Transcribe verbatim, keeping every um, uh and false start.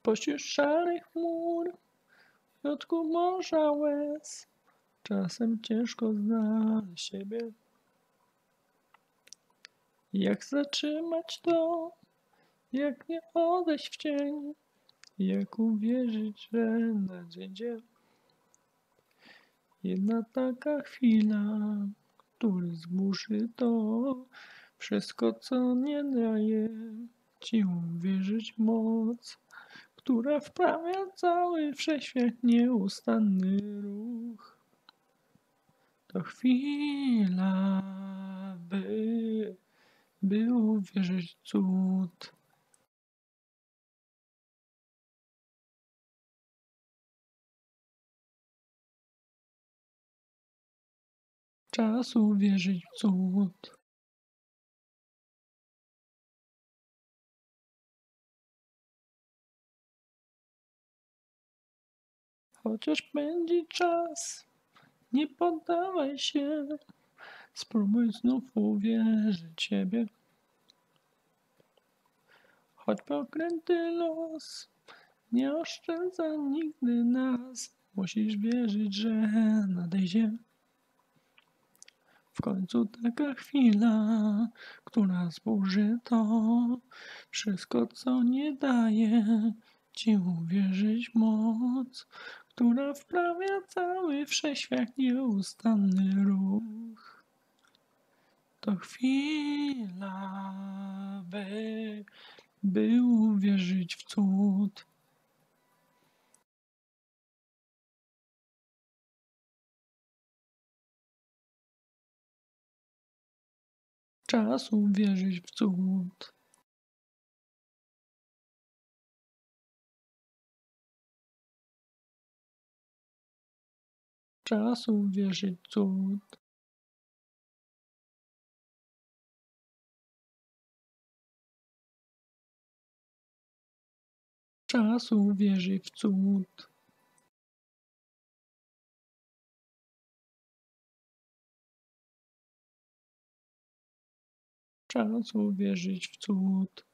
Pośród szarych chmur, w środku morza łez, czasem ciężko znaleźć siebie. Jak zatrzymać to? Jak nie odejść w cień? Jak uwierzyć, że nadejdzie jedna taka chwila, który zburzy to wszystko, co nie daje ci uwierzyć moc, która wprawia cały wszechświat nieustanny ruch. To chwila, by, by uwierzyć w cud. Czas uwierzyć w cud. Chociaż będzie czas, nie poddawaj się. Spróbuj znów uwierzyć w siebie. Choć pokręty los nie oszczędza nigdy nas, musisz wierzyć, że nadejdzie w końcu taka chwila, która zburzy to wszystko, co nie daje ci uwierzyć moc, która wprawia cały wszechświat nieustanny ruch. To chwila, by, by uwierzyć w cud. Czas uwierzyć w cud. Czas uwierzyć w cud. Czas uwierzyć w cud. Czas uwierzyć w cud.